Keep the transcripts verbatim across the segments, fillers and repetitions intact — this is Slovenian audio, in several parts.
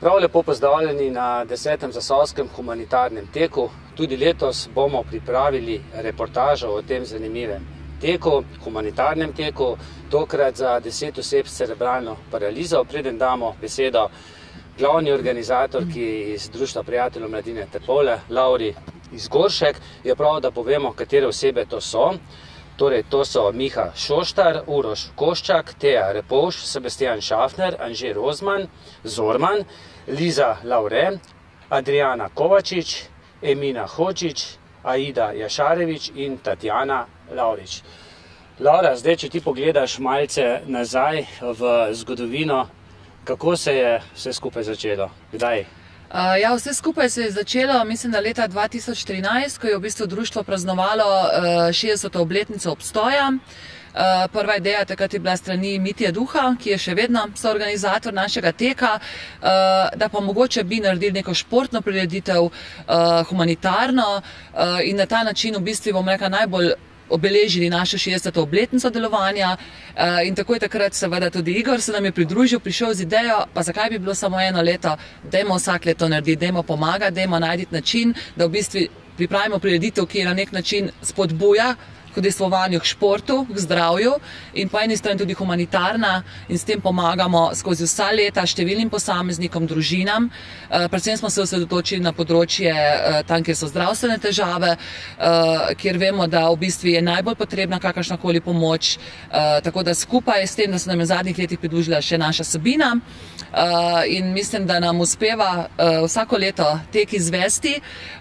Prav lepo pozdravljeni na desetem zasavskem humanitarnem teku. Tudi letos bomo pripravili reportažo o tem zanimivem teku, humanitarnem teku, tokrat za deset oseb s cerebralno paralizo. Preden damo besedo glavni organizatorki iz Društva prijateljev mladine Trbovlje, Lauri Izgoršek, je prav, da povemo, katere osebe to so. Torej, to so Miha Šoštar, Uroš Koščak, Teja Repovš, Sebastian Šafner, Anže Rozman, Zorman, Liza Laure, Adriana Kovačič, Emina Hočič, Aida Jašarevič in Tatjana Laurič. Laura, zdaj, če ti pogledaš malce nazaj v zgodovino, kako se je vse skupaj začelo? Kdaj? Uh, ja, vse skupaj se je začelo, mislim, da leta dva tisoč trinajst, ko je v bistvu društvo praznovalo uh, šestdeseto obletnico obstoja. Uh, prva ideja takrat je bila strani Mitje Duha, ki je še vedno soorganizator našega teka, uh, da pa mogoče bi naredili neko športno prireditev, uh, humanitarno uh, in na ta način v bistvu, bom rekla, najbolj obeležili našo šestdeseto obletnico delovanja in tako je takrat seveda tudi Igor se nam je pridružil, prišel z idejo, pa zakaj bi bilo samo eno leto, dajmo vsak leto narediti, dajmo pomagati, dajmo najti način, da v bistvu pripravimo prireditev, ki je na nek način spodbuja k udejstvovanju, k športu, k zdravju in po eni strani tudi humanitarna in s tem pomagamo skozi vsa leta številnim posameznikom, družinam. Predvsem smo se osredotočili na področje tam, kjer so zdravstvene težave, kjer vemo, da v bistvu je najbolj potrebna kakršnakoli pomoč. Tako da skupaj s tem, da se nam je v zadnjih letih pridružila še naša Sabina in mislim, da nam uspeva vsako leto tek izvesti.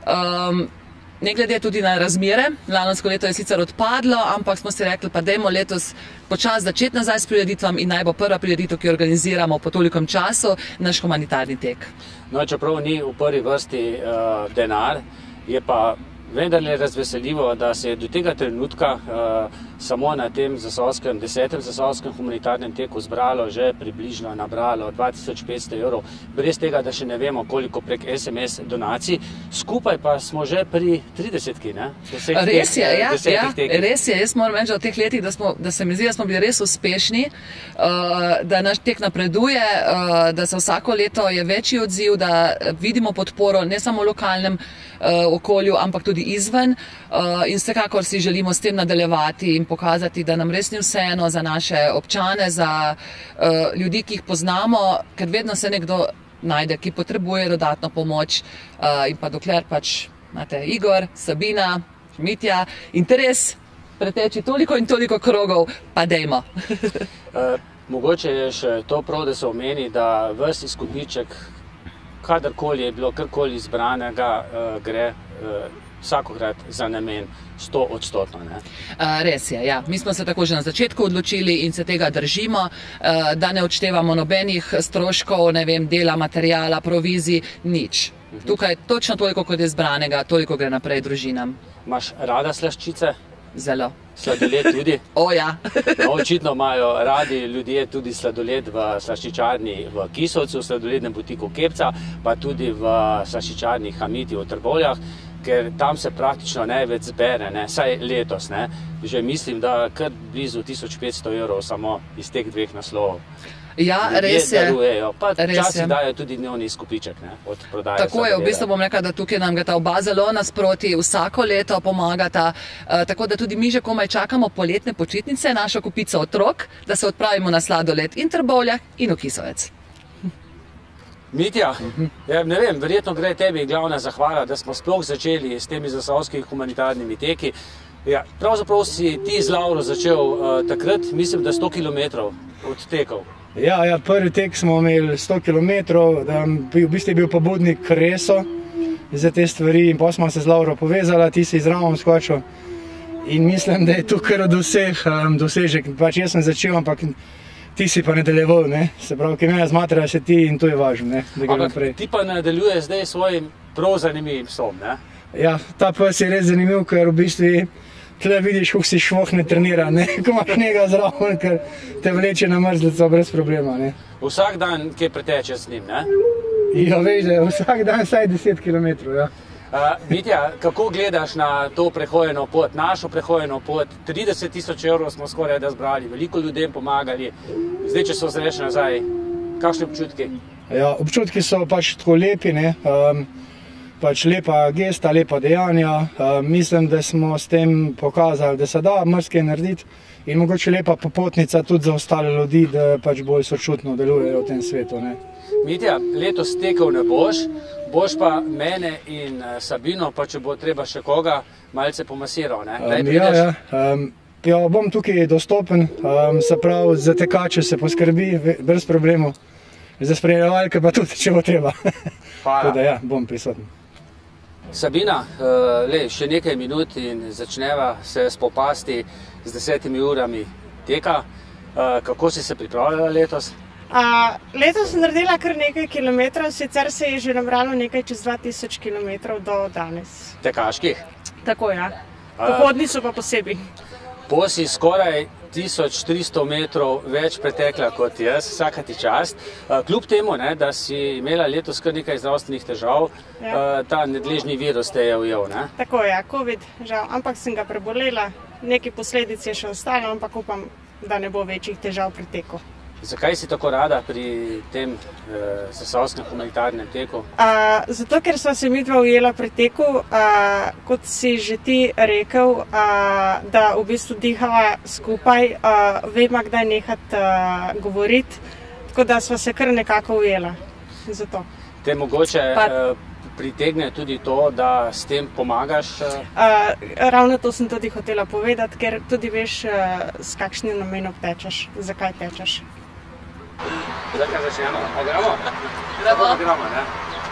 Ne glede tudi na razmere, lansko leto je sicer odpadlo, ampak smo si rekli, pa dajmo letos počas začeti nazaj s prireditvam in naj bo prva prireditev, ki jo organiziramo po tolikom času, naš humanitarni tek. No, čeprav ni v prvi vrsti uh, denar, je pa vendarle razveseljivo, da se je do tega trenutka uh, samo na tem zasavskem, desetem zasavskem humanitarnem teku zbralo že približno nabralo dva tisoč petsto evrov, brez tega, da še ne vemo, koliko prek es em es donacij. Skupaj pa smo že pri tridesetki, ne? Res je, ja, ja, res je. Jaz moram reči, da v teh letih, da, smo, da se mi zdi, da smo bili res uspešni, uh, da naš tek napreduje, uh, da se vsako leto je večji odziv, da vidimo podporo ne samo v lokalnem uh, okolju, ampak tudi izven uh, in vsekakor si želimo s tem nadaljevati in pokazati, da nam res ni vseeno za naše občane, za uh, ljudi, ki jih poznamo, ker vedno se nekdo najde, ki potrebuje dodatno pomoč uh, in pa dokler pač imate Igor, Sabina, Mitja, interes preteči toliko in toliko krogov, pa dejmo. uh, mogoče je še to prav, da se omeni, da ves izkupiček, kadarkoli je bilo karkoli izbranega, uh, gre uh, vsakokrat za namen sto odstotno. Ne? Res je, ja. Mi smo se tako že na začetku odločili in se tega držimo, da ne odštevamo nobenih stroškov, ne vem, dela, materijala, provizij, nič. Tukaj točno toliko, kot je zbranega, toliko gre naprej družinam. Imaš rada slaščice? Zelo. Sladoled tudi? O, ja. No, očitno imajo radi ljudje tudi sladoled v slaščičarni v Kisovcu, v sladolednem butiku Kepca, pa tudi v slaščičarni Hamiti v Trbovljah, ker tam se praktično največ zbere, ne, saj letos, ne, že mislim, da kar blizu tisoč petsto evrov samo iz teh dveh naslovov. Ja, res je. Darujejo, pa včasih dajo tudi dnevni izkupiček, ne, od prodaje. Tako je, v bistvu bom rekla, da tukaj nam ga ta oba zelo nasproti, vsako leto pomagata, tako da tudi mi že komaj čakamo poletne počitnice, našo kupico otrok, da se odpravimo na sladoled in Trbovljah in v Kisovec. Mitja, ja, ne vem, verjetno gre tebi glavna zahvala, da smo sploh začeli s temi zasavskimi humanitarnimi teki. Ja, pravzaprav si ti z Lauro začel uh, takrat, mislim, da sto kilometrov od tekov. Ja, ja, prvi tek smo imeli sto kilometrov, da v bistvu je bil pobudnik Reso za te stvari in pa smo se z Lauro povezala, ti si izravno skočil in mislim, da je tu kar od vseh um, dosežek. Pač jaz sem začel, ampak ti si pa nadaljeval, ne? Se pravi, ki me zmatra se ti in to je važno, ne? Da gre naprej. Ti pa nadaljuje zdaj svojim prav zanimivim psom, ne? Ja, ta pes je res zanimiv, ker v bistvu tle vidiš, kako si švoh ne trenira, ne? Ko imaš njega zraven, ker te vleče na mrzlico brez problema, ne? Vsak dan kje preteče z njim, ne? Ja, veš, da je vsak dan vsaj deset kilometrov, ja. Uh, Mitja, kako gledaš na to prehojeno pot, našo prehojeno pot? trideset tisoč evrov smo skoraj da zbrali, veliko ljudem pomagali. Zdaj, če so zreš nazaj, kakšne občutki? Ja, občutki so pač tako lepi, ne. Um, pač lepa gesta, lepa dejanja. Um, mislim, da smo s tem pokazali, da se da marsikaj narediti in mogoče lepa popotnica tudi za ostale ljudi, da pač bolj sočutno delujejo v tem svetu, ne. Mitja, letos tekel ne boš, boš pa mene in Sabino, pa če bo treba še koga, malce pomasiral, ne? Um, ja, ja. Um, ja, bom tukaj dostopen, um, se pravi, za tekače se poskrbi, brez problemov, za spremljevalke pa tudi, če bo treba. Hvala. Tudi, ja, bom prisoten. Sabina, uh, le, še nekaj minut in začneva se spopasti z desetimi urami teka. Uh, kako si se pripravljala letos? Uh, letos sem naredila kar nekaj kilometrov, sicer se je že nabralo nekaj čez dva tisoč kilometrov do danes. Tekaških? Tako, ja. Pohodni so pa posebej. Po si skoraj tisoč tristo metrov več pretekla kot jaz, vsaka ti čast. Kljub temu, ne, da si imela letos kar nekaj zdravstvenih težav, ja. Ta nedležni virus te je ujel, ne? Tako, ja, covid, žal, ampak sem ga prebolela, nekaj posledic je še ostalo, ampak upam, da ne bo večjih težav pri teku. Zakaj si tako rada pri tem eh, zasavskem humanitarnem teku? Uh, zato, ker sva se midva ujela pri teku, uh, kot si že ti rekel, uh, da v bistvu dihava skupaj, uh, vema, kdaj nehat uh, govoriti, tako da sva se kar nekako ujela. Zato. Te mogoče pa, uh, pritegne tudi to, da s tem pomagaš? Uh... Uh, ravno to sem tudi hotela povedati, ker tudi veš, uh, s kakšnim namenom tečeš, zakaj tečeš. Zdaj, kaj začnemo? A gremo? Gremo. Gremo, ne?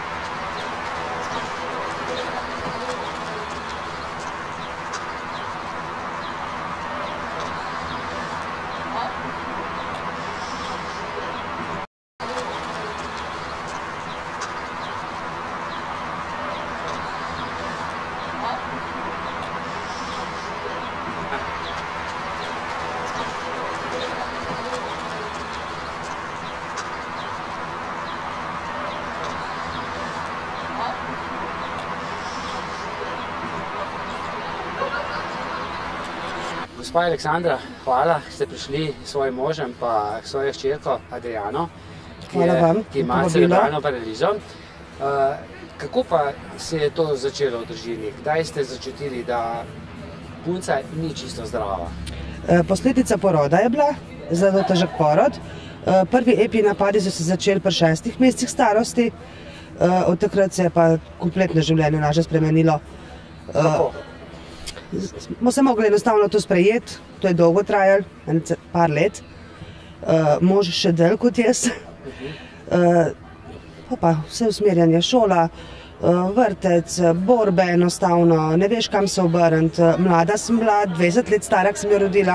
Gospa Aleksandra, hvala, ste prišli s svojim možem pa svojo hčerko Adriano, ki, je, ki ima cerebralno paralizo. Uh, kako pa se je to začelo v družini? Kdaj ste začutili, da punca ni čisto zdrava? Posledica poroda je bila, zelo težek porod. Prvi epi napadi so se začeli pri šestih mesecih starosti, od takrat se je pa kompletno življenje naše spremenilo. Kako? Smo se mogli enostavno to sprejeti, to je dolgo trajalo, par let, uh, mož še del kot jaz, uh, pa, pa vse usmerjanje, šola, uh, vrtec, borbe enostavno, ne veš kam se obrniti, mlada sem bila, dvajset let stara, sem jo rodila,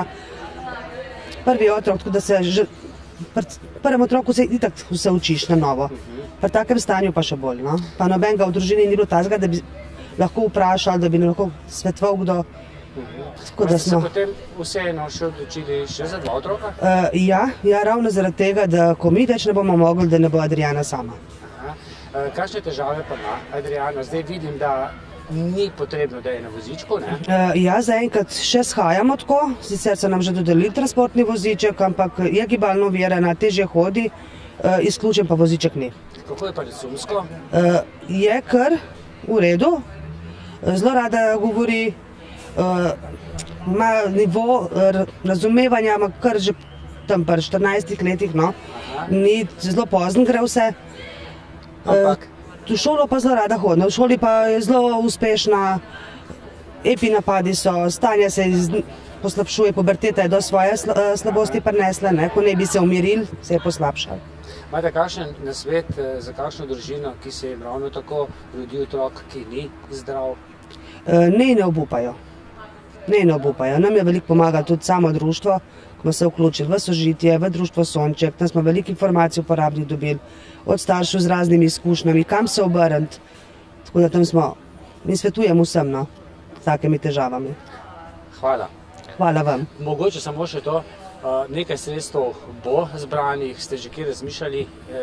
prvi otrok, tako da se že, pr, prvem otroku se itak vse učiš na novo, pri takem stanju pa še bolj, no? Pa nobenega v družini ni bilo tazga, da bi lahko vprašali, da bi lahko svetoval kdo. Tako da smo. Ste se potem vseeno še odločili še za dva otroka? Uh, ja, ja, ravno zaradi tega, da ko mi več ne bomo mogli, da ne bo Adriana sama. Aha. Uh, kakšne težave pa ima Adriana? Zdaj vidim, da ni potrebno, da je na vozičku, ne? Uh, ja, zaenkrat še shajamo tako, sicer so nam že dodelili transportni voziček, ampak je gibalno ovirana, težje hodi, uh, izključen pa voziček ni. Kako je pa razumsko? Uh, je kar v redu. Zelo rada govori, uh, ima nivo razumevanja, ima kar že tam pri štirinajstih letih, no. Ni zelo pozno gre vse. Ampak? Uh, v šolo pa zelo rada hodna, v šoli pa je zelo uspešna, epi napadi so, stanje se iz, poslabšuje, puberteta je do svoje slabosti prinesla, ne, ko ne bi se umirili, se je poslabšal. Imate kakšen nasvet za kakšno družino, ki se jim ravno tako rodi otrok, ki ni zdrav? Ne ne obupajo. Ne ne obupajo. Nam je veliko pomagalo tudi samo društvo, ko smo se vključili v sožitje, v društvo Sonček, tam smo veliko informacij uporabnih dobili, od staršev z raznimi izkušnjami, kam se obrniti. Tako da tam smo, in svetujem vsem, no, s takimi težavami. Hvala. Hvala vam. Mogoče samo še to, nekaj sredstev bo zbranih, ste že kje razmišljali,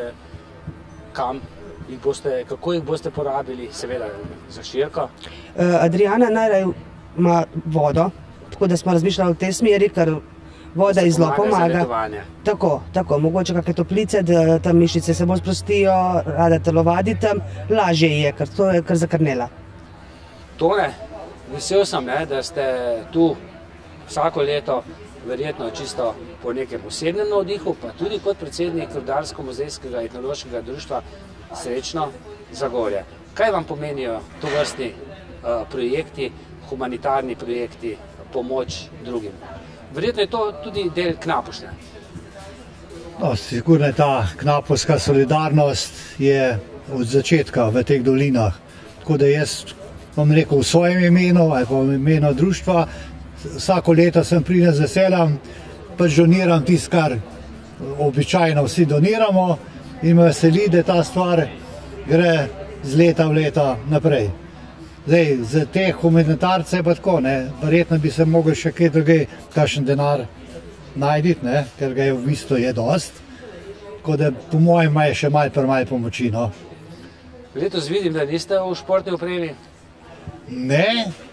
kam jih boste, kako jih boste porabili, seveda za hčerko? Adriana najraje ima vodo, tako da smo razmišljali v tej smeri, ker voda ji zelo pomaga. Tako, tako, mogoče kakšne toplice, da tam mišice se bolj sprostijo, rada telovadi tam, lažje je, ker to je kar zakrnela. Tone, vesel sem, ne, da ste tu vsako leto, verjetno čisto po nekem posebnem navdihu, pa tudi kot predsednik Rudarsko-muzejskega etnološkega društva Srečno Zagorje. Kaj vam pomenijo tovrstni uh, projekti, humanitarni projekti, pomoč drugim? Verjetno je to tudi del Knapovšne. No, sigurno je ta knapovska solidarnost je od začetka v teh dolinah. Tako da jaz bom rekel v svojem imenu ali pa v imenu društva, vsako leto sem pridem z veseljem, pač doniram tisto, kar običajno vsi doniramo in me veseli, da ta stvar gre z leta v leta naprej. Zdaj, za te humanitarce pa tako, ne, verjetno bi se mogel še kaj drugej, kakšen denar najditi, ne, ker ga je v bistvu je dost. Tako da po mojem je še malo premalo pomoči, no. Letos vidim, da niste v športni opremi. Ne,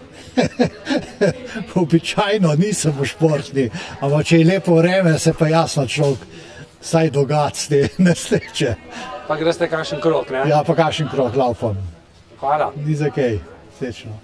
običajno nisem v športni, ampak če je lepo vreme, se pa jasno človek vsaj dogat s te nesreče. Pa greste kakšen krog, ne? Ja, pa kakšen krog laupam. Hvala. Ni za kaj, sečno.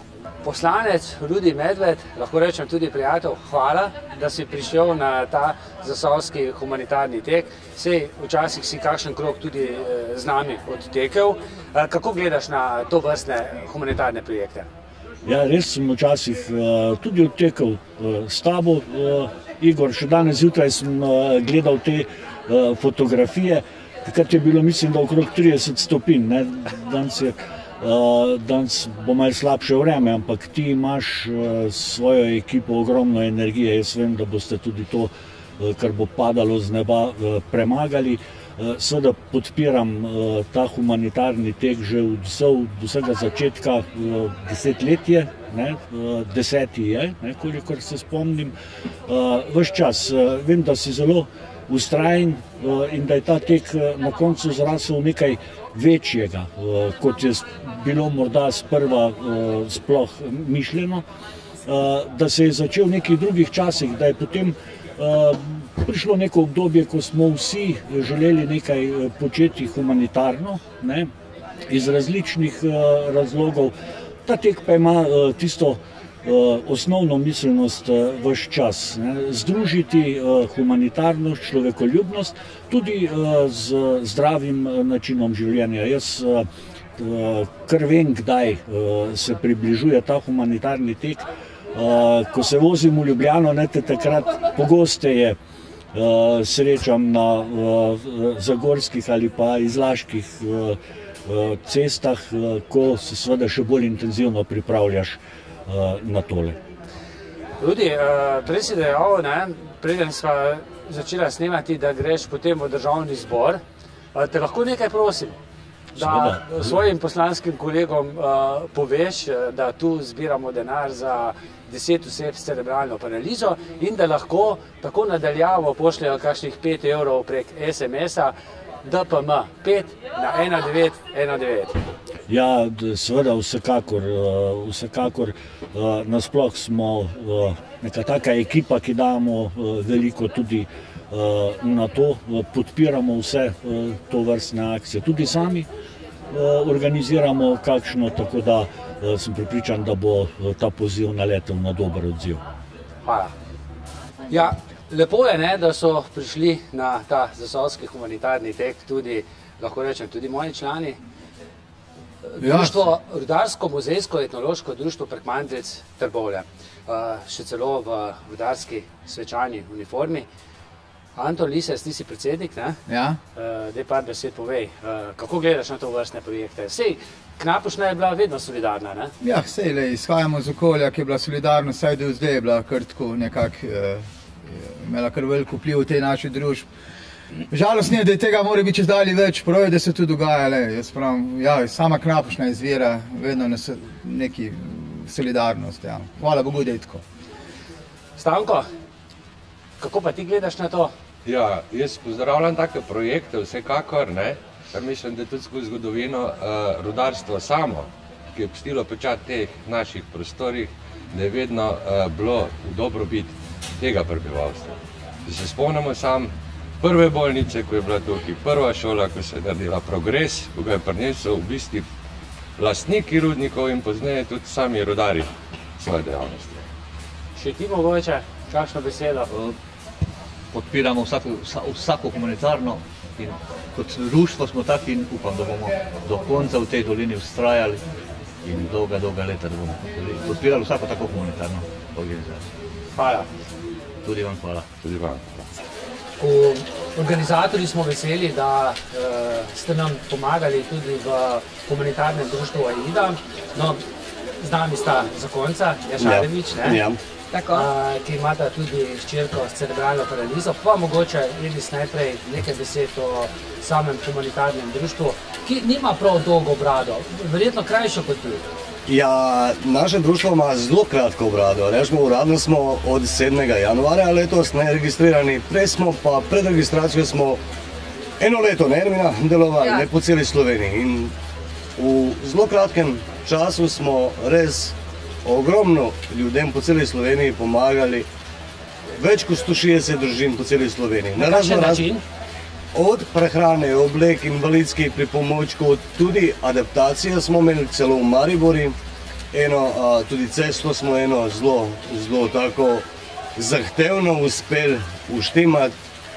Poslanec Rudi Medved, lahko rečem tudi prijatelj, hvala, da si prišel na ta zasavski humanitarni tek. Sej, včasih si kakšen krog tudi z nami odtekel. Kako gledaš na to vrstne humanitarne projekte? Ja, res sem včasih uh, tudi odtekel uh, s tabo, uh, Igor, še danes zjutraj sem uh, gledal te uh, fotografije, takrat je bilo, mislim, da okrog trideset stopinj, ne, danes je Uh, danes bo malo slabše vreme, ampak ti imaš uh, svojo ekipo ogromno energije. Jaz vem, da boste tudi to, uh, kar bo padalo z neba, uh, premagali. Uh, Seveda podpiram uh, ta humanitarni tek že od vsega začetka, uh, desetletje, ne, uh, deseti je, ne, kolikor se spomnim. Uh, ves čas uh, vem, da si zelo ustrajen uh, in da je ta tek uh, na koncu zrasel nekaj večjega, uh, kot je bilo morda sprva uh, sploh mišljeno, uh, da se je začel v nekih drugih časih, da je potem uh, prišlo neko obdobje, ko smo vsi želeli nekaj početi humanitarno, ne, iz različnih uh, razlogov. Ta tek pa ima uh, tisto Uh, osnovno miselnost uh, vse čas, ne? Združiti uh, humanitarnost, človekoljubnost tudi uh, z zdravim uh, načinom življenja. Jaz uh, uh, kar vem, kdaj uh, se približuje ta humanitarni tek. Uh, ko se vozim v Ljubljano, ne, te takrat pogosteje uh, srečam na uh, zagorskih ali pa izlaških uh, uh, cestah, uh, ko se seveda še bolj intenzivno pripravljaš na tole. Rudi, prej si dejal, preden sva začela snemati, da greš potem v državni zbor. Te lahko nekaj prosim, da svojim poslanskim kolegom poveš, da tu zbiramo denar za deset oseb s cerebralno paralizo in da lahko tako nadaljavo pošljajo kakšnih pet evrov prek es em es-a D P M pet na ena devet ena devet. Ja, seveda vsekakor, vsekakor nasploh smo neka taka ekipa, ki damo veliko tudi na to, podpiramo vse to vrstne akcije. Tudi sami organiziramo kakšno, tako da sem pripričan, da bo ta poziv naletel na dober odziv. Hvala. Ja, lepo je, ne, da so prišli na ta zasavski humanitarni tek tudi, lahko rečem, tudi moji člani. Društvo, Rudarsko-muzejsko etnološko društvo Prekmandrec Trbovlje, še celo v rudarski svečani uniformi. Anton Lises, ti si predsednik, ne? Ja. Daj par besed povej, kako gledaš na to vrstne projekte? Sej, Knapovšna je bila vedno solidarna, ne? Ja, sej, le, izhajamo z okolja, ki je bila solidarna, saj do zdaj je bila kar tako nekako, imela kar veliko vpliv v tej naši družbi. Žalost je, da je tega mora biti čezdalje več, prav je, da se to dogaja, le, jaz pravim, ja, sama Knapovšna izvira vedno na neki solidarnost, ja. Hvala Bogu, da je tako. Stanko, kako pa ti gledaš na to? Ja, jaz pozdravljam take projekte, vsekakor, ne, ker mislim, da tudi skozi zgodovino uh, rudarstvo samo, ki je pustilo pečat teh naših prostorih, da je vedno uh, bilo v dobrobit tega prebivalstva. Da se spomnimo sam prve bolnice, ko je bila tukaj, prva šola, ko se je naredila progres, ko ga je prinesel v bistvu lastniki rudnikov in pozneje tudi sami rudari svoje dejavnosti. Še ti mogoče, kakšno besedo? Podpiramo vsako, vsako humanitarno in kot društvo smo taki in upam, da bomo do konca v tej dolini ustrajali in dolga, dolga leta, da bomo podpirali vsako tako humanitarno organizacijo. Hvala. Tudi vam hvala. Tudi vam. Organizatorji smo veseli, da uh, ste nam pomagali tudi v humanitarnem društvu AIDA. No, z nami sta zakonca, Jašarevič, ja. Ja. Uh, ki imata tudi hčerko s cerebralno paralizo. Pa mogoče, Edis, najprej nekaj besed o samem humanitarnem društvu, ki nima prav dolgo brado, verjetno krajšo kot ti. Ja, naše društvo ima zelo kratko brado. Rečemo, uradno smo od sedmega januarja letos neregistrirani, prej smo pa pred registracijo smo eno leto, ne, Ermina, delovali, ja. Ne po celi Sloveniji. In v zelo kratkem času smo res ogromno ljudem po celi Sloveniji pomagali, več kot sto šestdeset družin po celi Sloveniji. Na kakšen način? Od prehrane, oblek, invalidskih pripomočkov, tudi adaptacije smo imeli celo v Maribori, eno, a, tudi cesto smo eno zelo, zelo tako zahtevno uspeli uštimati.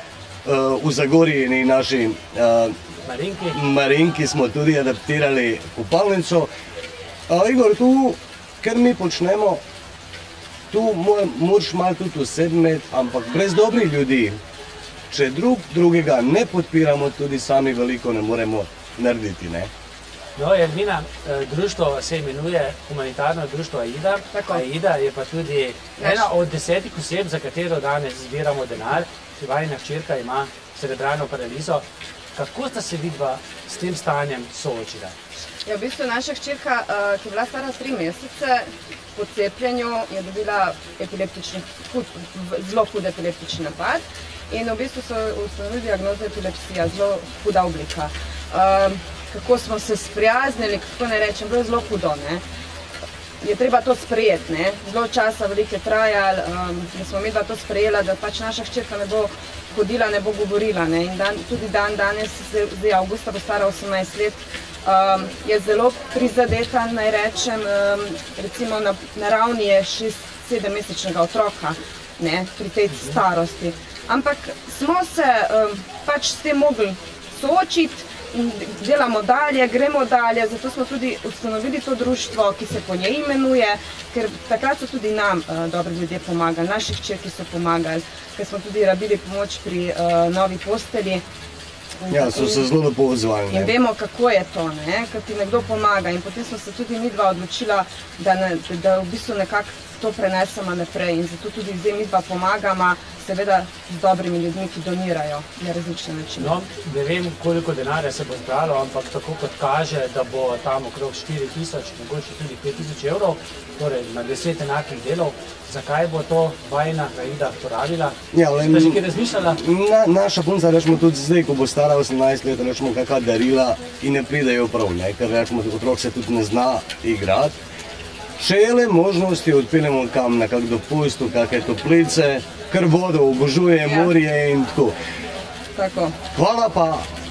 A, v Zagorji in naši a, Marinki. Marinki smo tudi adaptirali kopalnico. A, Igor, tu, ker mi počnemo, tu moraš malo tudi usedmeti, ampak brez dobrih ljudi. Če drug drugega ne podpiramo, tudi sami veliko ne moremo narediti, ne? No, Ermina, društvo se imenuje Humanitarno društvo AIDA. AIDA je pa tudi ena od desetih oseb, za katero danes zbiramo denar. Vajina hčerka ima cerebralno paralizo. Kako sta se vidva s tem stanjem soočila? Ja, v bistvu naša hčerka, ki je bila stara tri mesece, po cepljenju je dobila epileptični, zelo hud epileptični napad. In v bistvu so ustanovili diagnozo epilepsija, zelo huda oblika. Um, kako smo se sprijaznili, kako ne rečem, bilo je zelo hudo, ne. Je treba to sprejeti, ne. Zelo časa veliko je trajalo, um, da smo midva to sprejela, da pač naša hčerka ne bo hodila, ne bo govorila, ne. In dan, tudi dan danes, zdaj avgusta bo stara osemnajst let, um, je zelo prizadeta, naj rečem, um, recimo na, na ravni je šest sedemmesečnega otroka, ne, pri tej starosti. Ampak smo se um, pač s tem mogli soočiti in delamo dalje, gremo dalje, zato smo tudi ustanovili to društvo, ki se po njej imenuje, ker takrat so tudi nam uh, dobri ljudje pomagali, naši hčerki so pomagali, ker smo tudi rabili pomoč pri uh, novi postelji. Ja, so se zelo lepo odzvali. In vemo, kako je to, ne, kad ti nekdo pomaga. In potem smo se tudi midva odločila, da, ne, da v bistvu nekako to prenesemo naprej. In zato tudi zdaj midva pomagamo, seveda z dobrimi ljudmi, ki donirajo na različne načine. No, ne vem, koliko denarja se bo zbralo, ampak tako kot kaže, da bo tam okrog štiri tisoč, mogoče tudi pet tisoč evrov, torej na deset enakih delov. Zakaj bo to vajina AIDA porabila? Ja, ste že kaj razmišljala? Na, naša punca, rečemo tudi zdaj, ko bo stara osemnajst let, rečemo kakva darila in ne pridejo prav, ne? Ker rečemo, otrok se tudi ne zna igrati. Če je le možnosti, odpeljemo kam na kak dopust, v kakve toplice, ker vodo obožuje, ja. Morje in tako. Tako. Hvala pa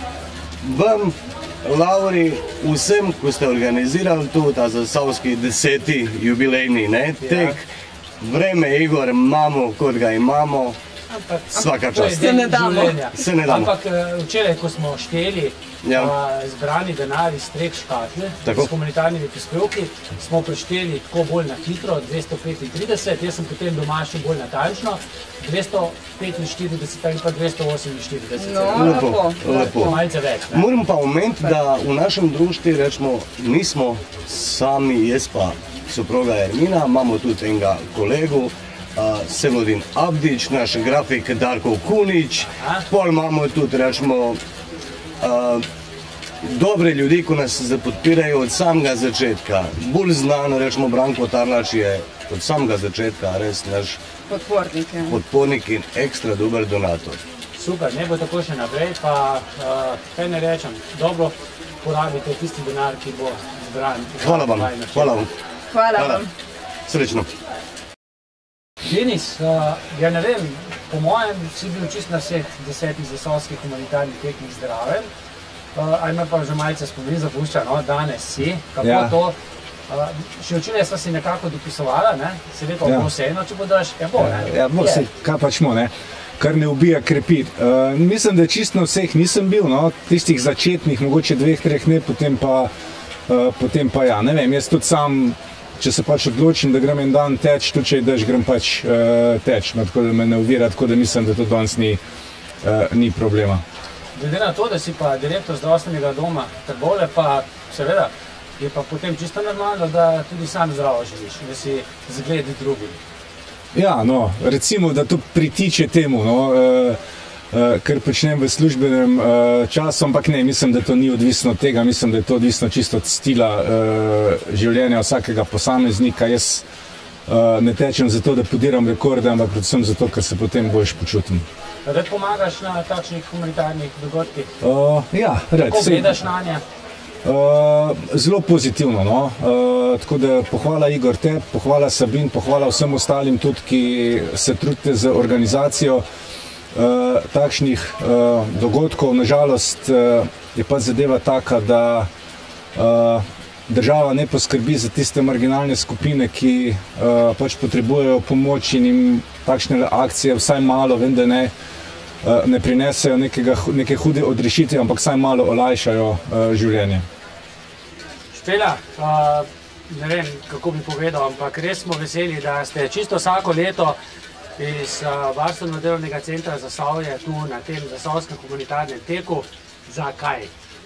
vam, Lauri, vsem, ko ste organizirali tu ta zasavski deseti jubilejni, ne, tek. Ja. Vreme, Igor, imamo, kot ga imamo, ampak, svaka čast. Se ne damo. Se ne damo. Ampak včeraj, ko smo šteli ja. a, zbrani denar iz treh škatle, s humanitarnimi prispevki, smo prešteli tako bolj na hitro, dvesto petintrideset, jaz sem potem doma še bolj natančno, dvesto petinštirideset ali pa dvesto oseminštirideset. No, lepo, lepo. Malce več. Ne? Moram pa omeniti, da v našem društvu, rečemo, nismo sami, jaz pa soproga Ermina, imamo tudi enega kolegu, uh, Sevodin Abdić, naš grafik Darko Kunić, pol imamo tudi, rečemo, uh, dobre ljudi, ko nas podpirajo od samega začetka. Bolj znano, rečemo, Branko Tarnač je od samega začetka res naš podpornik, podpornik in ekstra dober donator. Super, ne bo tako še naprej, pa uh, kaj ne rečem, dobro porabite tisti denar, ki bo zbran. Hvala vam, hvala vam. Hvala vam. Srečno. Denis, uh, ja ne vem, po mojem si bil čist na vseh desetih zasavskih humanitarnih tekmih zdraven. Uh, ali me pa že malce spomin zapušča, no, danes si, kako ja. to? Uh, še včeraj sva si nekako dopisovala, ne? Si rekel, ja. bo vseeno, če bodaš, ja bo, ne? Ja, bo se, kaj pač mo, ne? Kar ne ubija, krepi. Uh, mislim, da čisto na vseh nisem bil, no, tistih začetnih, mogoče dveh, treh ne, potem pa, uh, potem pa ja, ne vem, jaz tudi sam, če se pač odločim, da grem en dan teč, tudi če ideš, grem pač uh, teč, no, tako da me ne uvira, tako da mislim, da to danes ni, uh, ni problema. Glede na to, da si pa direktor zdravstvenega doma Trbovlje, pa seveda je pa potem čisto normalno, da tudi sam zdravo živiš, da si zgled drugim. Ja, no, recimo, da to pritiče temu, no, uh, uh, kar počnem v službenem uh, času, ampak ne, mislim, da to ni odvisno od tega, mislim, da je to odvisno čisto od stila uh, življenja vsakega posameznika. Jaz uh, ne tečem zato, da podiram rekorde, ampak predvsem zato, ker se potem boljš počutim. Rad pomagaš na takšnih humanitarnih dogodkih? Uh, ja, rad. Kako gledaš na nje? Uh, zelo pozitivno, no. Uh, tako da pohvala Igor te, pohvala Sabin, pohvala vsem ostalim tudi, ki se trudite za organizacijo uh, takšnih uh, dogodkov. Nažalost uh, je pa zadeva taka, da uh, država ne poskrbi za tiste marginalne skupine, ki uh, pač potrebujejo pomoč in jim takšne akcije vsaj malo, vem, da ne, uh, ne prinesejo nekega, neke hude odrešitve, ampak vsaj malo olajšajo uh, življenje. Špela, uh, ne vem, kako bi povedal, ampak res smo veseli, da ste čisto vsako leto iz uh, Varstveno-delovnega centra Zasavje tu na tem zasavskem humanitarnem teku. Zakaj?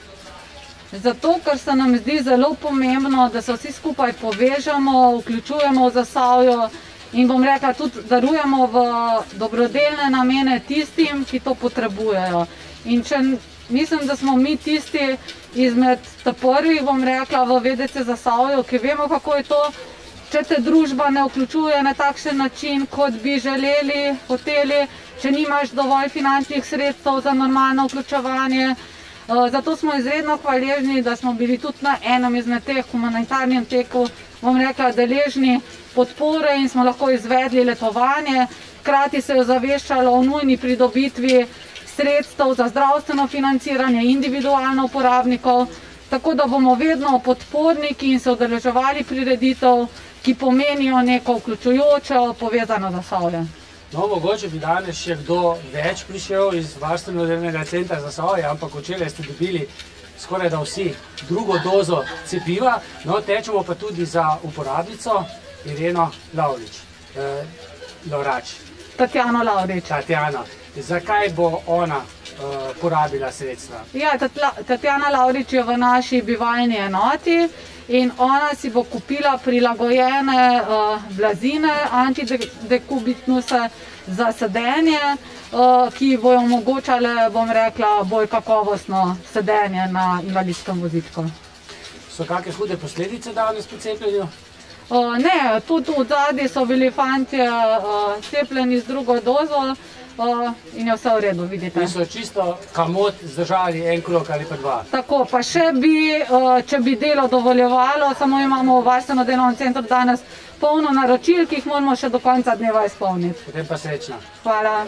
Zato, ker se nam zdi zelo pomembno, da se vsi skupaj povežemo, vključujemo v Zasavjo in bom rekla, tudi darujemo v dobrodelne namene tistim, ki to potrebujejo. In če mislim, da smo mi tisti izmed prvih, bom rekla, v V D C Zasavju, ki vemo, kako je to, če te družba ne vključuje na takšen način, kot bi želeli, hoteli, če nimaš dovolj finančnih sredstev za normalno vključevanje. Zato smo izredno hvaležni, da smo bili tudi na enem izmed teh humanitarnih tekov, bom rekla, deležni podpore in smo lahko izvedli letovanje. Hkrati se je zaveščalo o nujni pridobitvi sredstev za zdravstveno financiranje individualno uporabnikov, tako da bomo vedno podporniki in se udeleževali prireditev, ki pomenijo neko vključujočo, povezano Zasavje. No, mogoče bi danes še kdo več prišel iz Varstveno-delovnega centra Zasavje, ampak včeraj ste dobili skoraj da vsi drugo dozo cepiva. No, tečemo pa tudi za uporabnico Ireno Lavrič. Eh, Lavrač. Tatjano Lavrič. Tatjano. Zakaj bo ona uh, porabila sredstva? Ja, Tatjana Lavrič je v naši bivalni enoti in ona si bo kupila prilagojene uh, blazine, antidekubitnuse za sedenje, uh, ki bojo omogočale, bom rekla, bolj kakovostno sedenje na invalidskem vozičku. So kakšne hude posledice danes po cepljenju? Uh, ne, tudi v zadnji so bili fantje uh, cepljeni z drugo dozo, Uh, in je vse v redu, vidite. In so čisto kamot zdržali en krog ali pa dva. Tako, pa še bi, uh, če bi delo dovoljevalo, samo imamo v Varstveno-delovnem centru danes polno naročil, ki jih moramo še do konca dneva izpolniti. Potem pa srečno. Hvala.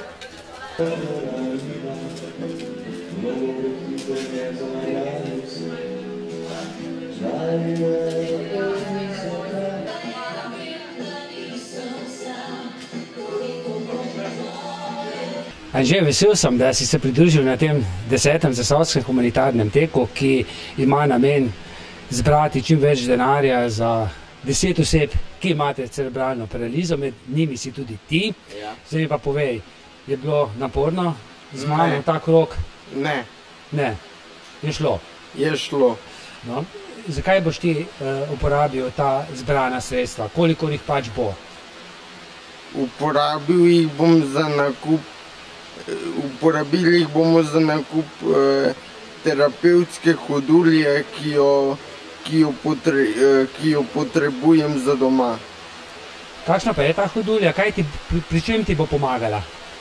Anže, vesel sem, da si se pridružil na tem desetem zasavskem humanitarnem teku, ki ima namen zbrati čim več denarja za deset oseb, ki imate cerebralno paralizo, med njimi si tudi ti. Ja. Zdaj pa povej, je bilo naporno z mano ta krog? Ne. Ne. Je šlo? Je šlo. No. Zakaj boš ti uh, uporabil ta zbrana sredstva? Koliko jih pač bo? Uporabil jih bom za nakup Uporabili jih bomo za nakup eh, terapevtske hodulje, ki jo, ki, jo potre, eh, ki jo potrebujem za doma. Kakšna pa je ta hodulja? Kaj ti, pri, pri čem ti bo pomagala?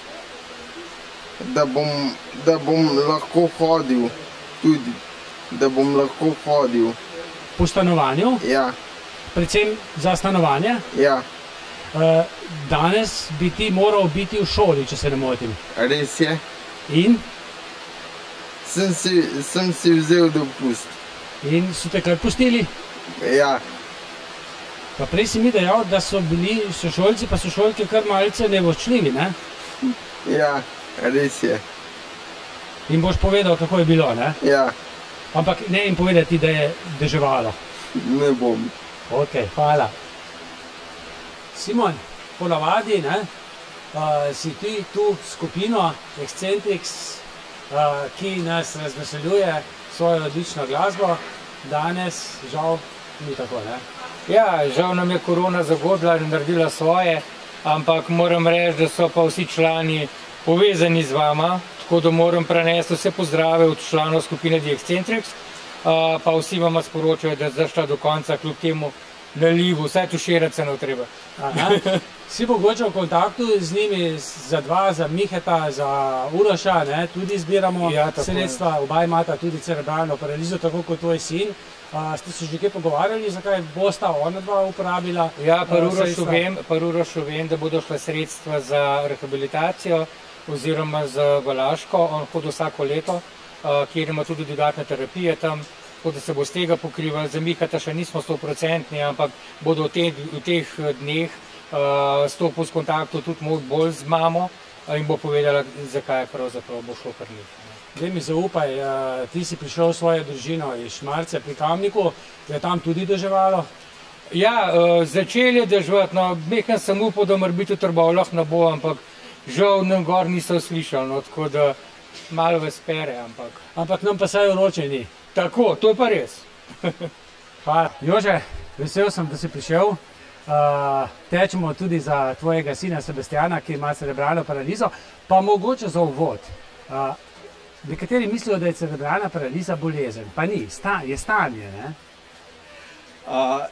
Da bom, da bom lahko hodil tudi. Da bom lahko hodil. Po stanovanju? Ja. Predvsem za stanovanje? Ja. Danes bi ti moral biti v šoli, če se ne motim. Res je. In? Sem si, sem si vzel dopust. In so te kar pustili? Ja. Pa prej si mi dejal, da so bili sošolci pa sošolke kar malce nevoščljivi, ne? Ja, res je. In boš povedal, kako je bilo, ne? Ja. Ampak ne jim povedati, da je deževalo. Ne bom. Ok, hvala. Simon, po navadi, ne, uh, si ti tu skupino Excentrix, uh, ki nas razveseljuje svojo odlično glasbo. Danes žal ni tako, ne? Ja, žal nam je korona zagodila in naredila svoje, ampak moram reči, da so pa vsi člani povezani z vama, tako da moram prenesti vse pozdrave od članov skupine The Excentrix, uh, pa vsi vama sporočajo, da zdaj šla do konca, kljub temu nalivu, vsaj tuširati se ne treba. Aha. Si mogoče v kontaktu z njimi, za dva, za Miheta, za Uroša, ne? Tudi zbiramo ja, sredstva, oba imata tudi cerebralno paralizo, tako kot tvoj sin. Uh, ste se že kaj pogovarjali, zakaj bosta ona dva uporabila? Ja, par Urošu vem, da bodo šla sredstva za rehabilitacijo oziroma za Valaško, on hodi vsako leto, uh, kjer ima tudi dodatne terapije tam, tako da se bo z tega pokrivali. Za Mihata še nismo sto procentni, ampak bodo v teh, v teh dneh uh, stopil s kontaktu tudi bolj z mamo uh, in bo povedala, zakaj pravzaprav bo šlo kar njih. Daj mi zaupaj, ti si prišel v svojo družino iz Šmarca pri Kamniku, je tam tudi deževalo? Ja, začeli je deževati, no, mehen sem upal, da mora biti v Trbovljah ne bo, ampak žal nam gor niso slišali, no, tako da malo vas pere, ampak... Ampak nam pa saj vroče ni. Tako, to je pa res. Hvala. Jože, vesel sem, da si prišel. Tečemo tudi za tvojega sina Sebastiana, ki ima cerebralno paralizo, pa mogoče za uvod. Nekateri mislijo, da je cerebralna paraliza bolezen, pa ni, je stanje, ne? Uh,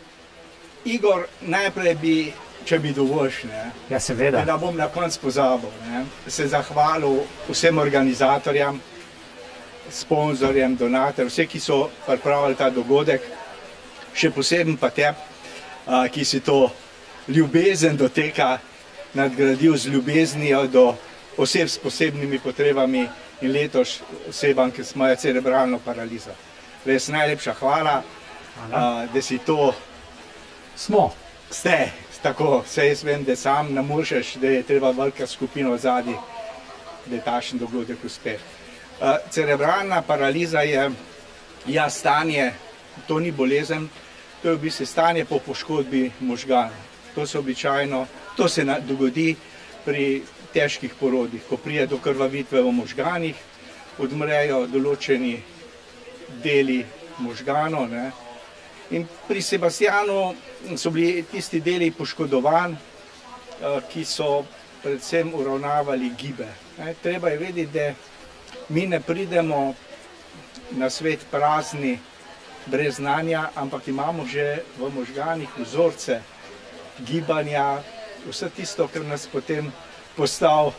Igor, najprej bi, če bi dovolš, ne? Ja, seveda. Da bom na konc pozabil, ne? Se zahvalil vsem organizatorjem, sponzorjem, donatorjem, vse, ki so pripravili ta dogodek, še posebno pa te, uh, ki si to ljubezen do tega nadgradil z ljubeznijo do oseb s posebnimi potrebami in letos osebam, ki imajo cerebralno paralizo. Res najlepša hvala, a, da si to... Smo. Ste, tako, vse jaz vem, da sam ne možeš, da je treba velika skupina odzadi, da je takšen dogodek uspe. A, cerebralna paraliza je, ja, stanje, to ni bolezen, to je v bistvu stanje po poškodbi možganov. To se običajno, to se dogodi pri težkih porodih, ko prije do krvavitve v možganih, odmrejo določeni deli možganov. Ne? In pri Sebastianu so bili tisti deli poškodovani, ki so predvsem uravnavali gibe. Ne? Treba je vedeti, da mi ne pridemo na svet prazni, brez znanja, ampak imamo že v možganih vzorce gibanja, vse tisto, kar nas potem postal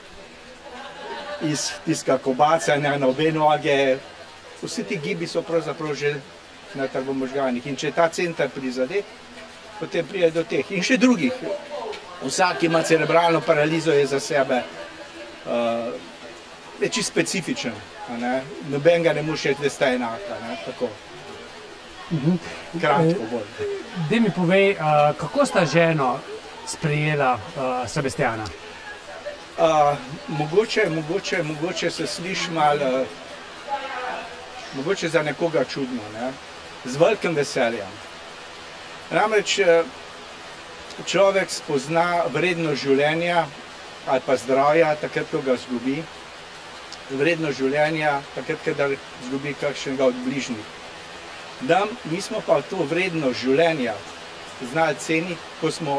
iz tiska kobacanja na obe noge. Vsi ti gibi so pravzaprav že na v možganih. In če je ta center prizadet, potem pride do teh. In še drugih. Vsak, ki ima cerebralno paralizo, je za sebe uh, čisto specifičen. Noben ga ne moš reči, da sta enaka. Ne? Tako. Uh-huh. Kratko bolj. Daj mi povej, uh, kako sta ženo sprejela uh, Sebastiana? Uh, mogoče, mogoče, mogoče se sliši malo, uh, mogoče za nekoga čudno, ne? Z velikim veseljem. Namreč uh, človek spozna vrednost življenja ali pa zdravja, takrat, ko ga zgubi, vrednost življenja, takrat, kadar zgubi kakšnega od bližnjih. Dam, mi smo pa to vrednost življenja znali ceniti, ko smo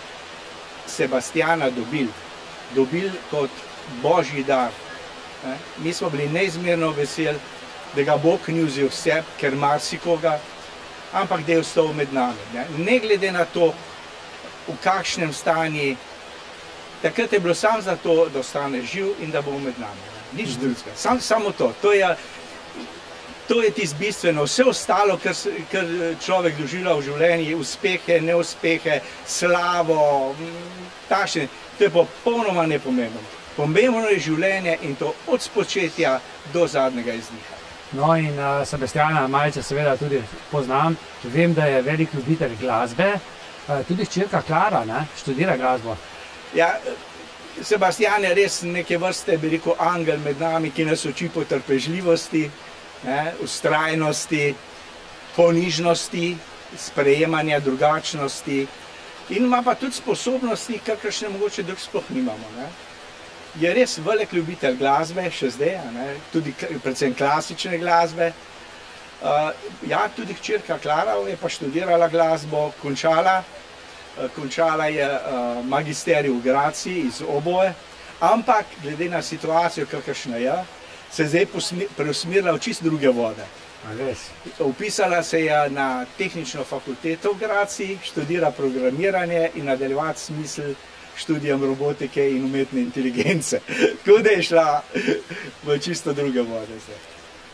Sebastiana dobili. dobili kot božji dar. Mi smo bili neizmerno veseli, da ga Bog ni vzel vse, ker marsikoga, ampak da je ostal med nami. Ne glede na to, v kakšnem stanju, takrat je bilo samo za to, da ostane živ in da bo med nami. Nič drugega. Samo to. To je To je tisto bistveno. Vse ostalo, kar, kar človek doživlja v življenju, uspehe, neuspehe, slavo, tašne, to je popolnoma nepomembno. Pomembno je življenje in to od spočetja do zadnjega izdiha. No in uh, Sebastiana malce seveda tudi poznam, vem, da je velik ljubitelj glasbe, uh, tudi hčerka Klara, ne, študira glasbo. Ja, Sebastian je res neke vrste, bi rekel, angel med nami, ki nas uči potrpežljivosti, ne, vztrajnosti, ponižnosti, sprejemanja drugačnosti in ima pa tudi sposobnosti, kakršne mogoče drug sploh nimamo. Ne. Je res velik ljubitelj glasbe, še zdaj, ne, tudi predvsem klasične glasbe. Uh, ja, tudi hčerka Klara je pa študirala glasbo, končala, uh, končala je uh, magisterij v Graciji iz oboje, ampak glede na situacijo, kakršna je, se je zdaj preusmerila v čisto druge vode. Vpisala se je na tehnično fakulteto v Graciji, študira programiranje in nadaljevati smisel študijem robotike in umetne inteligence. Tako da je šla v čisto druge vode zdaj.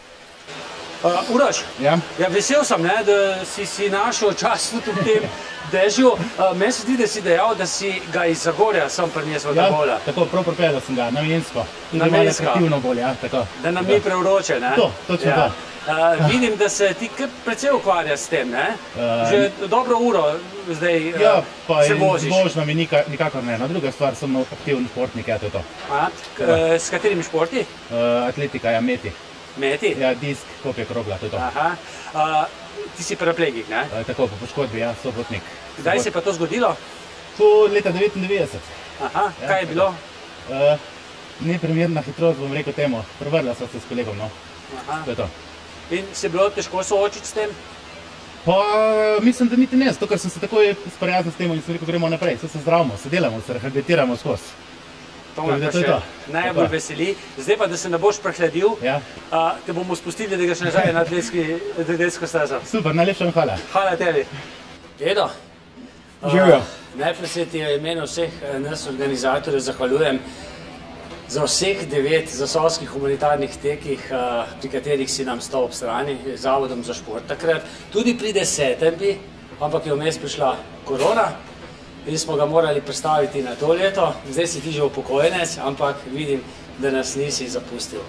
Uh, Uroš, ja? Ja, vesel sem, ne, da si, si našel čas tudi v tem dežju. Uh, meni se zdi, da si dejal, da si ga iz Zagorja sem prinesel ja, do Bola. Tako, prav pripeljal sem ga, namensko. Namensko. Bolj, ja, tako. Da nam ni prevroče, ne? To, točno ja. to. Uh, vidim, da se ti precej ukvarja s tem, ne? Že dobro uro zdaj uh, ja, pa se voziš. Ja, pa mi nika, nikakor ne. Na druga stvar sem aktivni športnik, ja, to je to. A, k, uh, s katerimi športi? Uh, atletika, ja, meti. Meti? Ja, disk, kopje krogla, to je to. Aha. Uh, ti si paraplegik, ne? Uh, tako, po poškodbi, ja, sopotnik. Kdaj se je pa to zgodilo? To leta devetindevetdeset. Aha, ja, kaj je bilo? Uh, neprimerna hitrost, bom rekel temu. Prevrla sva se s kolegom, no. Aha. To je to. In se je bilo težko soočiti s tem? Pa mislim, da niti ne, zato ker sem se takoj sprijaznil s tem in sem rekel, gremo naprej, vse se zdravimo, se delamo, se rehabilitiramo skozi. To me pa še najbolj veseli. Zdaj pa, da se ne boš prehladil, ja. uh, te bomo spustili, da greš nazaj na atletsko stazo. Super, najlepša vam hvala. Hvala tebi. Edo, Živjo. uh, najprej se ti v imenu vseh nas organizatorjev zahvaljujem za vseh devet zasavskih humanitarnih tekih, uh, pri katerih si nam stal ob strani, Zavodom za šport takrat. Tudi pri desetem bi, ampak je vmes prišla korona. In smo ga morali predstaviti na to leto. Zdaj si ti že upokojenec, ampak vidim, da nas nisi zapustil.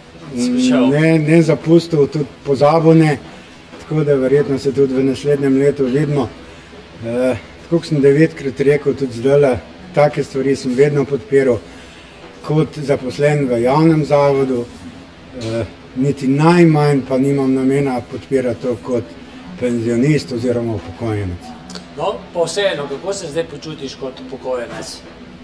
Ne, ne zapustil, tudi pozabil ne, tako da verjetno se tudi v naslednjem letu vidimo. E, tako sem devetkrat rekel, tudi zdajle, take stvari sem vedno podpiral kot zaposlen v javnem zavodu. E, niti najmanj pa nimam namena podpirati to kot penzionist oziroma upokojenec. No, pa vseeno, kako se zdaj počutiš kot upokojenec?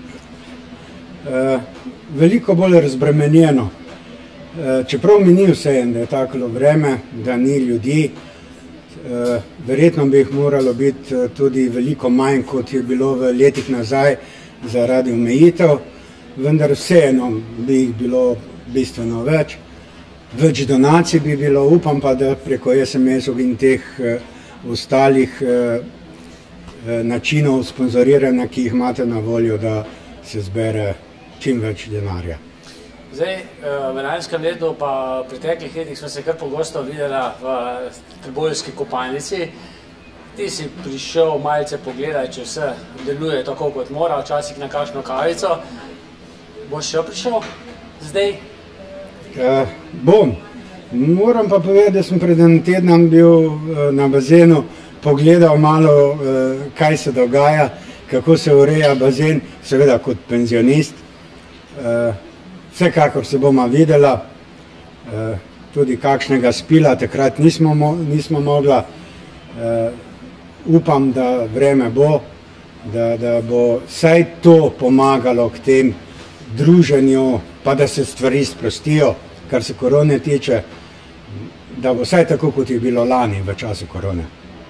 E, veliko bolj razbremenjeno. E, čeprav mi ni vseeno, da je taklo vreme, da ni ljudi, e, verjetno bi jih moralo biti tudi veliko manj, kot je bilo v letih nazaj zaradi omejitev, vendar vseeno bi jih bilo bistveno več. Več donacij bi bilo, upam pa, da preko es em esov in teh e, ostalih e, načinov sponzoriranja, ki jih imate na voljo, da se zbere čim več denarja. Zdaj, v lanskem letu pa v preteklih letih smo se kar pogosto videla v Trboveljski kopalnici. Ti si prišel malce pogledati, če vse deluje tako, kot mora, včasih na kakšno kavico. Boš še prišel zdaj? E, bom. Moram pa povedati, da sem pred enim tednom bil na bazenu, pogledal malo, kaj se dogaja, kako se ureja bazen, seveda kot penzionist. Vsekakor se bomo videla, tudi kakšnega spila takrat nismo, nismo mogla. Upam, da vreme bo, da, da bo vsaj to pomagalo k tem druženju, pa da se stvari sprostijo, kar se korone tiče, da bo vsaj tako, kot je bilo lani v času korone.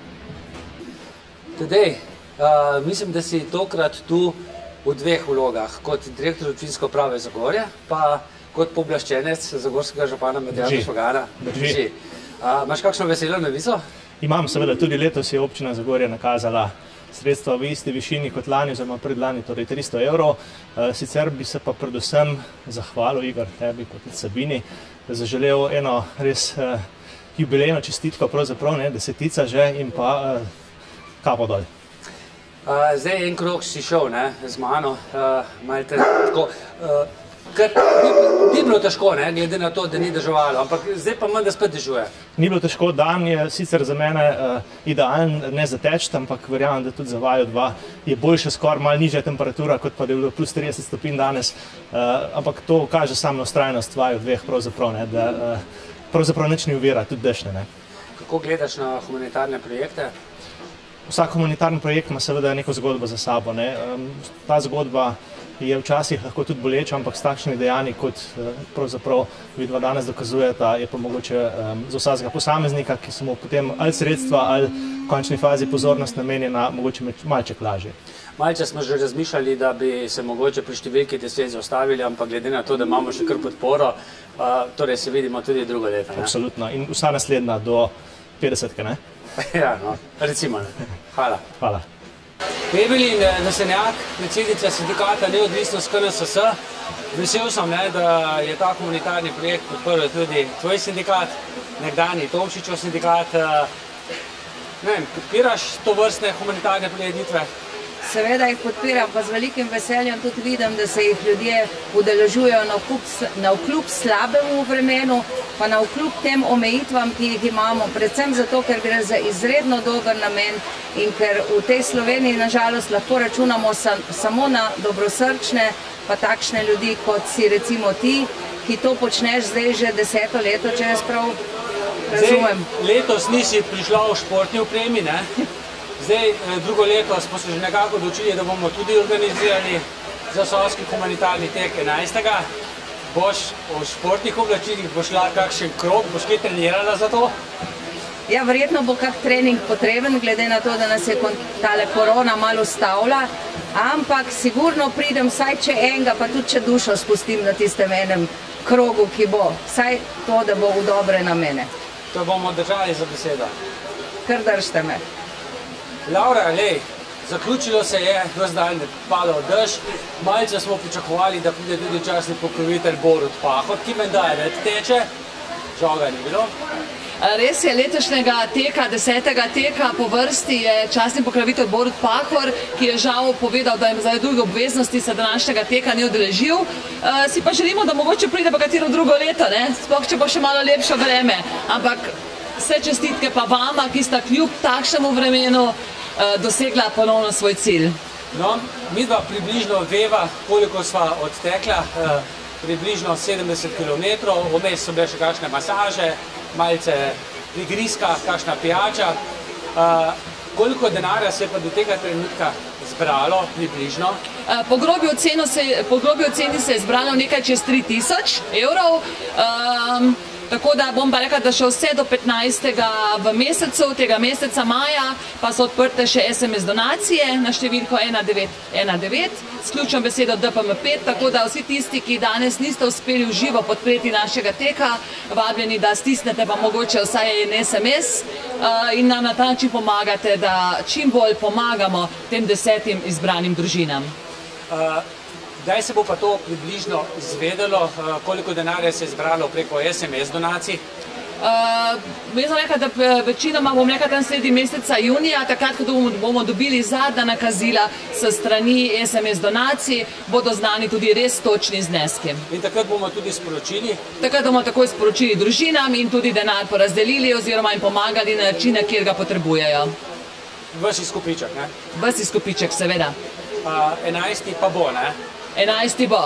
Tadej, uh, mislim, da si tokrat tu v dveh vlogah, kot direktor občinske uprave Zagorja, pa kot pooblaščenec zagorskega župana Matjaža Švagana. Drži. Uh, imaš kakšno veselo novico? Imam, seveda, tudi letos je občina Zagorje nakazala sredstva v isti višini kot lani, oziroma predlani, torej tristo evrov. Uh, sicer bi se pa predvsem zahvalil, Igor, tebi, kot tudi Sabini, zaželel eno res uh, jubilejno čestitko, pravzaprav ne, desetica že in pa uh, kapo dol. Uh, zdaj en krog si šel, ne, z mano, uh, malo tako, uh, kar ni, ni bilo težko, ne, glede na to, da ni deževalo, ampak zdaj pa manj, da spet dežuje. Ni bilo težko, dan je sicer za mene uh, idealen, ne zateč, ampak verjamem, da tudi za vaju dva je boljše skoraj malo nižja temperatura, kot pa da je bilo plus trideset stopinj danes, uh, ampak to kaže samo na vztrajnost vaju dveh pravzaprav, ne, da uh, pravzaprav nič ni uvira, tudi dešne, ne. Kako gledaš na humanitarne projekte? Vsak humanitarni projekt ima seveda neko zgodbo za sabo, ne. Um, ta zgodba je včasih lahko tudi boleča, ampak s takšnimi dejanji, kot pravzaprav vidva danes dokazujeta, je pa mogoče um, za vsakega posameznika, ki so mu potem ali sredstva ali v končni fazi pozornost namenjena, mogoče malček lažje. Malče smo že razmišljali, da bi se mogoče pri številki deset zaustavili, ampak glede na to, da imamo še kar podporo, uh, torej se vidimo tudi drugo leto. Ne? Absolutno. In vsa naslednja do petdesetke, ne? Ja, no, recimo ne. Hvala. Hvala. Evelin Vesenjak, predsednica sindikata Neodvisnost K N S S. Vesel sem, ne, da je ta humanitarni projekt podprl tudi tvoj sindikat, nekdanji Tomšičev sindikat. Ne vem, podpiraš to vrstne humanitarne prireditve? Seveda jih podpiram, pa z velikim veseljem tudi vidim, da se jih ljudje udeležujejo na vkljub slabemu vremenu, pa na vkljub tem omejitvam, ki jih imamo, predvsem zato, ker gre za izredno dober namen in ker v tej Sloveniji nažalost lahko računamo samo na dobrosrčne, pa takšne ljudi, kot si recimo ti, ki to počneš zdaj že deseto leto, če jaz prav razumem. Zdaj, letos nisi prišla v športni opremi, ne? Zdaj, drugo leto smo se že nekako odločili, da bomo tudi organizirali zasavski humanitarni tek enajstega. Boš v športnih oblačilih, boš šla kakšen krog, boš kaj trenirala za to? Ja, verjetno bo kak trening potreben, glede na to, da nas je tale korona malo ustavila, ampak sigurno pridem vsaj če enega, pa tudi če dušo spustim na tistem enem krogu, ki bo. Vsaj to, da bo v dobre namene. To bomo držali za besedo. Kar držite me. Laura, lej, zaključilo se je, ves dan je padal dež, malce smo pričakovali, da pride tudi častni pokrovitelj Borut Pahor, ki menda je več teče, žal ga ni bilo. Res je, letošnjega teka, desetega teka po vrsti je častni pokrovitelj Borut Pahor, ki je žal povedal, da je zaradi druge obveznosti se današnjega teka ni udeležil. Si pa želimo, da mogoče pride pa katero drugo leto, ne? Sploh če bo še malo lepše vreme, ampak vse čestitke pa vama, ki sta kljub takšnemu vremenu dosegla ponovno svoj cilj. No, mi dva približno veva, koliko sva odtekla, približno sedemdeset kilometrov, vmes so bile še kakšne masaže, malce prigrizka, kakšna pijača. Koliko denarja se je pa do tega trenutka zbralo približno? Po grobi oceni se je zbralo nekaj čez tri tisoč evrov. Tako da bom pa rekla, da še vse do petnajstega v mesecu, tega meseca maja, pa so odprte še es em es donacije na številko ena devet ena devet, s ključno besedo D P M pet, tako da vsi tisti, ki danes niste uspeli v živo podpreti našega teka, vabljeni, da stisnete pa mogoče vsaj en es em es in nam na ta način pomagate, da čim bolj pomagamo tem desetim izbranim družinam. Kdaj se bo pa to približno izvedelo, koliko denarja se je zbralo preko es em es donacij? Jaz sem rekla, da večinoma bom rekla tam sredi meseca junija, takrat, ko bomo dobili zadnja nakazila s strani es em es donacij, bodo znani tudi res točni zneski. In takrat bomo tudi sporočili? Takrat bomo takoj sporočili družinam in tudi denar porazdelili oziroma jim pomagali na načine, kjer ga potrebujejo. Vaš izkupiček, ne? Vaš izkupiček, seveda. Enajsti pa bo, ne? Enajsti bo.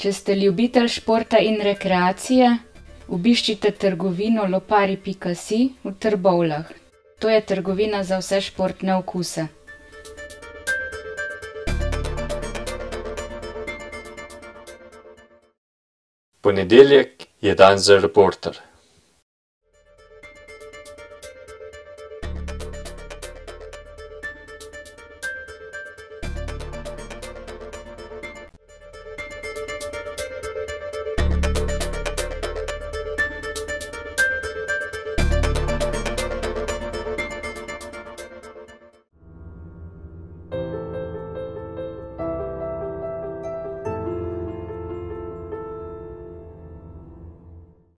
Če ste ljubitelj športa in rekreacije, obiščite trgovino lopari pika si v Trbovljah. To je trgovina za vse športne okuse. Ponedeljek je dan za Reporter.